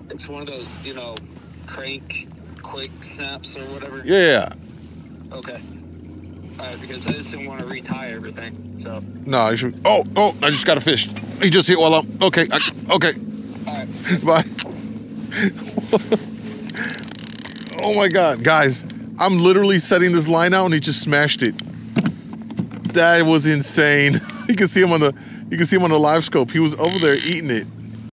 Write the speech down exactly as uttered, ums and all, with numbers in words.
It's one of those, you know, crank quick snaps or whatever. Yeah. Okay. All right, because I just didn't want to retie everything. So. No, you should. Oh, oh! I just got a fish. He just hit while I'm. Okay, I, okay. All right. Bye. Oh my God, guys! I'm literally setting this line out, and he just smashed it. That was insane. You can see him on the. You can see him on the live scope. He was over there eating it.